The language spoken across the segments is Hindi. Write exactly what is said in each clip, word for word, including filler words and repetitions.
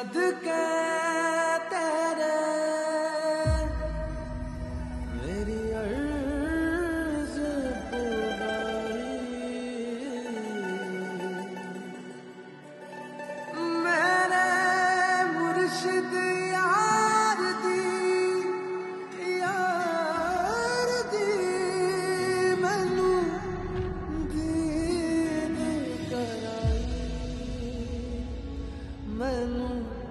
सदके तेरे मेरी अर्ज़ पुराई, मेरे मुर्शिद यार दी यार दी मैनू दीद कराई, मैनू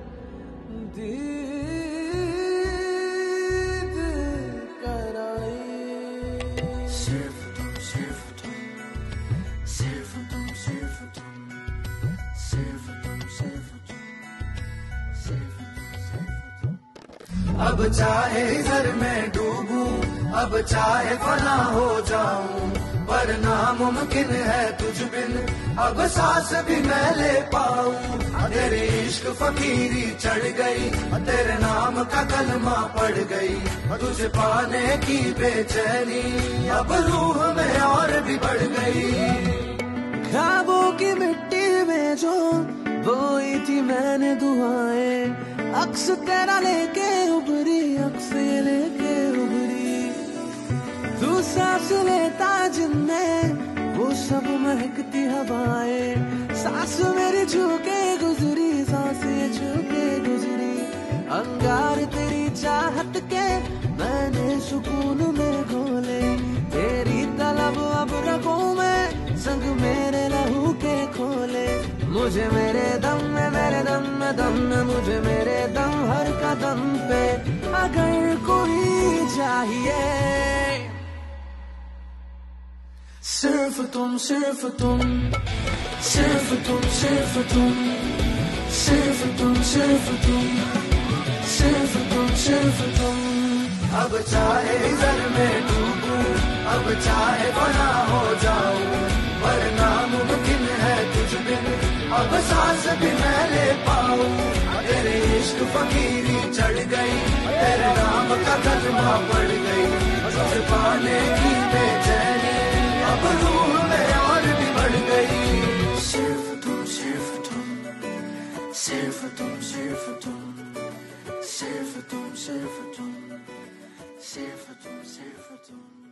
दीद कराई। सिर्फ तुम सिर्फ तुम सिर्फ तुम सिर्फ तुम सिर्फ तुम सिर्फ तुम सिर्फ तुम सिर्फ तुम। अब चाहे इधर मैं डूबूं, अब चाहे फना हो जाऊं, पर नामुमकिन है तुझ बिन अब सांस भी मैं ले पाऊं। तेरे इश्क फकीरी चढ़ गई, तेरे नाम का कलमा पड़ गई, तुझे पाने की बेचैनी अब रूह में और भी बढ़ गई। ख्वाबों की मिट्टी में जो बोई थी मैंने दुआएं, अक्स तेरा लेके उभरी, अक्स ये लेके उभरी। तू सांस लेता जिनमें वो सब महकती हवाएं, सांस मेरी छूके गुजरी, सांस ये छूके गुजरी। अंगार तेरी चाहत के मैंने सुकून में घोले, तेरी तलब अब रखूं मैं संग मेरे लहू के खोले। मुझे मेरे दम में मेरे दम में दम में मुझे मेरे दम हर कदम पे अगर कोई चाहिए। सिर्फ तुम सिर्फ तुम सिर्फ तुम सिर्फ तुम सिर्फ तुम सिर्फ तुम सिर्फ तुम सिर्फ तुम। अब चाहे इधर में डूबूं, अब चाहे फना हो जाऊं, पर नामुमकिन है तुझ बिन अब सांस भी मैं ले पाऊं। तेरे इश्क फकीरी चढ़ गई, तेरे नाम का कलमा पड़ गई, तुझे पाने की बेचैनी अब रूह में और भी बढ़ गई। सिर्फ तुम सिर्फ तुम सिर्फ तुम सिर्फ तुम सिर्फ तुम सिर्फ तुम सिर्फ तुम सिर्फ तुम।